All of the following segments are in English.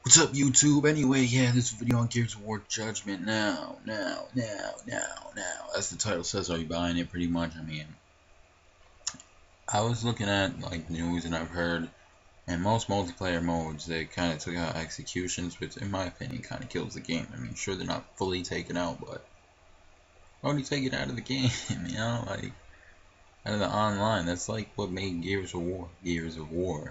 What's up, YouTube? Anyway, yeah, this video on Gears of War Judgement now. As the title says, are you buying it? Pretty much. I mean, I was looking at like news and I've heard, and most multiplayer modes they kind of took out executions, which in my opinion kind of kills the game. I mean, sure they're not fully taken out, but why would you take it out of the game? You know, like out of the online. That's like what made Gears of War Gears of War.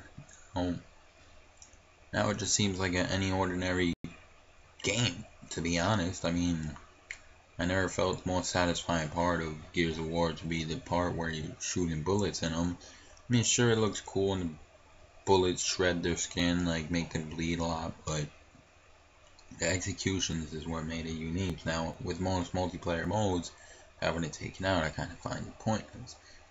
Now it just seems like any ordinary game, to be honest. I mean, I never felt the most satisfying part of Gears of War to be the part where you're shooting bullets in them. I mean, sure, it looks cool and the bullets shred their skin, like make them bleed a lot, but the executions is what made it unique. Now, with most multiplayer modes having it taken out, I kind of find it pointless.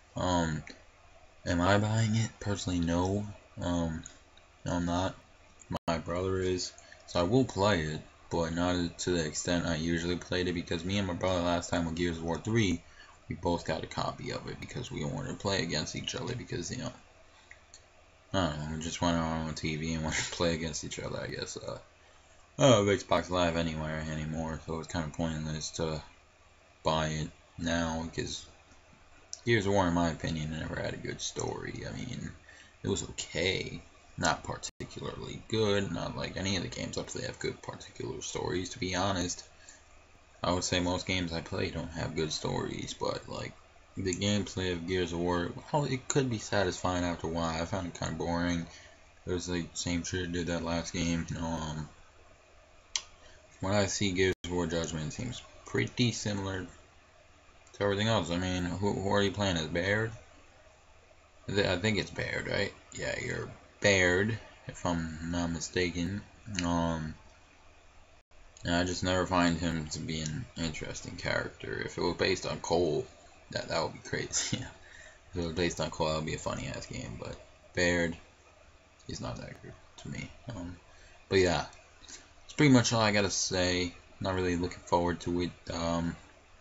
Am I buying it? Personally, no. No, I'm not. My brother is, so I will play it, but not to the extent I usually played it, because me and my brother last time with Gears of War 3, we both got a copy of it because we wanted to play against each other because, you know, I don't know, we just went on TV and wanted to play against each other, I guess. Oh, Xbox Live anymore, so it's kind of pointless to buy it now because Gears of War, in my opinion, never had a good story. I mean, it was okay. Not particularly good, not like any of the games up there have good particular stories, to be honest. I would say most games I play don't have good stories, but like the gameplay of Gears of War, well, it could be satisfying after a while. I found it kind of boring. It was like the same shit did that last game, you know. When I see Gears of War Judgement, it seems pretty similar to everything else. I mean, who are you playing as? Baird? I think it's Baird, right? Yeah, you're Baird, if I'm not mistaken. And I just never find him to be an interesting character. If it was based on Cole, that would be crazy. Yeah. If it was based on Cole, that would be a funny ass game. But Baird, he's not that good to me. But yeah, that's pretty much all I gotta say. Not really looking forward to it. Don't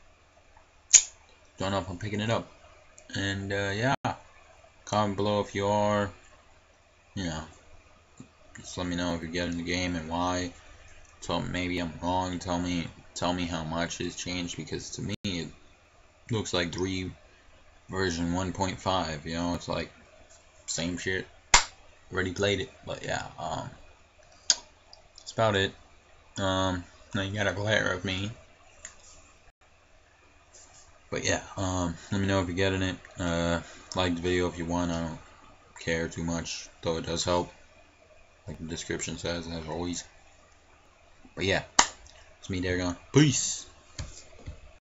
know if I'm picking it up. And yeah, comment below if you are. You know, just let me know if you're getting the game and why. So maybe I'm wrong. Tell me how much has changed, because to me it looks like 3 version 1.5. You know, it's like same shit. Already played it, but yeah. That's about it. Now you got a glare of me. But yeah, let me know if you're getting it. Like the video if you want. I don't care too much, though it does help, like the description says, as always. But yeah, it's me, Dagon. Peace.